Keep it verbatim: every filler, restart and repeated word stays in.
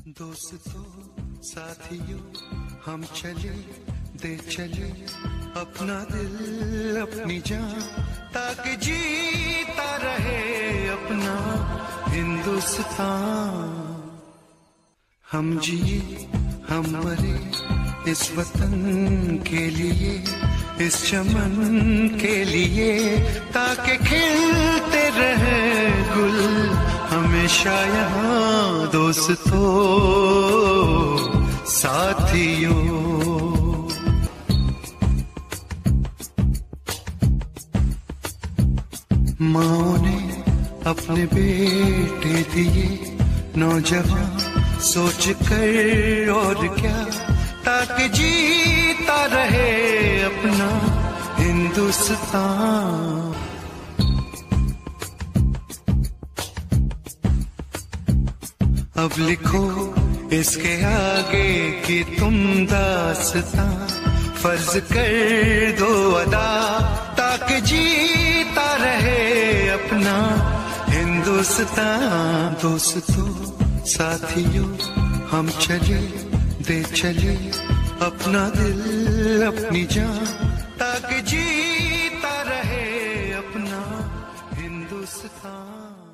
दोस्तों साथियों हम चले दे चले अपना दिल अपनी जान, ताकि जीता रहे अपना हिंदुस्तान। हम जिए हम मरे इस वतन के लिए, इस चमन के लिए, ताकि खिलते रहे गुल हमेशा यहाँ। दोस्तों साथियों, माँ ने अपने बेटे दिए नौजवान सोच कर और क्या, ताकि जीता रहे अपना हिंदुस्तान। अब लिखो इसके आगे कि तुम दास्तां, फर्ज कर दो अदा, ताकि जीता रहे अपना हिंदुस्तान। दोस्तों साथियों हम चले दे चले अपना दिल अपनी जान, ताकि जीता रहे अपना हिंदुस्तान।